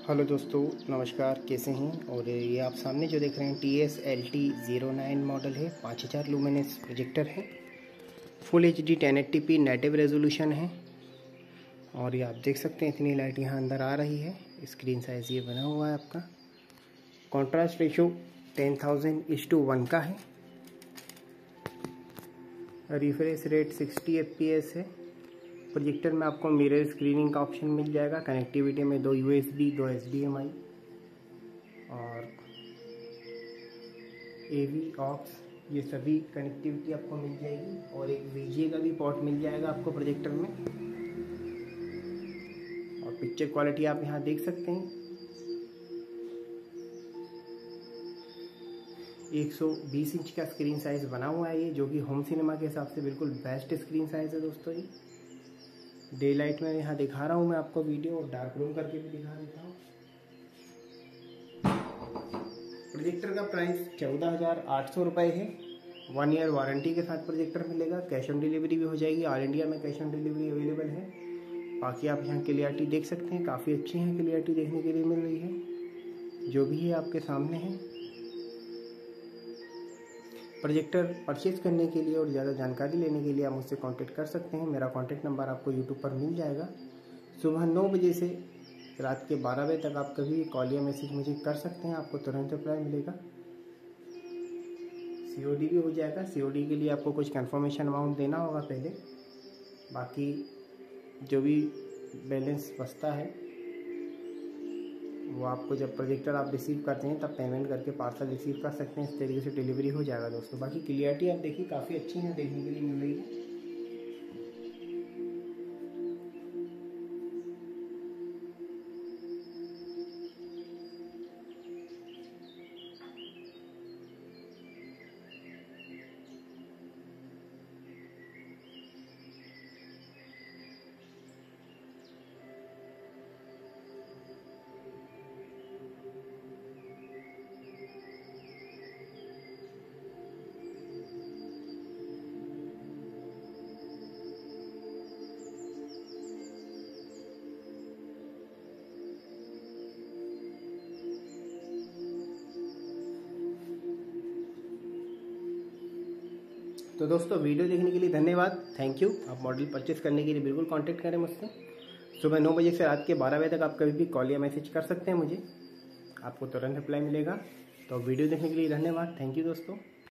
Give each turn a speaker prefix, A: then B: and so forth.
A: Hello दोस्तों, नमस्कार। कैसे हैं? और ये आप सामने जो देख रहे हैं TSLT09 मॉडल है। 5000 लुमिनस प्रोजेक्टर है। Full HD 1080p native resolution है। और ये आप देख सकते हैं इतनी लाइट यहाँ अंदर आ रही है। स्क्रीन साइज़ ये बना हुआ है आपका। कॉन्ट्रास्ट रेशो 10,000:1 का है। रिफ्रेश रेट 60 FPS है। प्रोजेक्टर में आपको मिरर स्क्रीनिंग का ऑप्शन मिल जाएगा। कनेक्टिविटी में 2 USB, 2 HDMI और AV ऑक्स, ये सभी कनेक्टिविटी आपको मिल जाएगी। और एक VGA का भी पोर्ट मिल जाएगा आपको प्रोजेक्टर में। और पिक्चर क्वालिटी आप यहाँ देख सकते हैं। 120 इंच का स्क्रीन साइज बना हुआ है ये, जो कि होम सिनेमा के हिसाब से बिल्कुल बेस्ट स्क्रीन साइज है दोस्तों। ये डे लाइट में यहाँ दिखा रहा हूँ मैं आपको वीडियो, और डार्क रूम करके भी दिखा देता हूँ। प्रोजेक्टर का प्राइस 14,800 रुपये है। 1 ईयर वारंटी के साथ प्रोजेक्टर मिलेगा। कैश ऑन डिलीवरी भी हो जाएगी। ऑल इंडिया में कैश ऑन डिलीवरी अवेलेबल है। बाकी आप यहाँ क्लियरिटी देख सकते हैं, काफ़ी अच्छी है क्लियरिटी देखने के लिए मिल रही है। जो भी है आपके सामने है। प्रोजेक्टर परचेज करने के लिए और ज़्यादा जानकारी लेने के लिए आप मुझसे कांटेक्ट कर सकते हैं। मेरा कांटेक्ट नंबर आपको यूट्यूब पर मिल जाएगा। सुबह 9 बजे से रात के 12 बजे तक आप कभी कॉल या मैसेज मुझे कर सकते हैं, आपको तुरंत रिप्लाई मिलेगा। COD भी हो जाएगा। COD के लिए आपको कुछ कंफर्मेशन अमाउंट देना होगा पहले। बाकी जो भी बैलेंस बचता है वो आपको जब प्रोजेक्टर आप रिसीव करते हैं तब पेमेंट करके पार्सल रिसीव कर सकते हैं। इस तरीके से डिलीवरी हो जाएगा दोस्तों। बाकी क्लियरिटी आप देखिए काफ़ी अच्छी है, देखने के लिए मिल रही है। तो दोस्तों, वीडियो देखने के लिए धन्यवाद, थैंक यू। आप मॉडल परचेस करने के लिए बिल्कुल कांटेक्ट करें मुझसे। सुबह 9 बजे से रात के 12 बजे तक आप कभी भी कॉल या मैसेज कर सकते हैं मुझे, आपको तुरंत रिप्लाई मिलेगा। तो वीडियो देखने के लिए धन्यवाद, थैंक यू दोस्तों।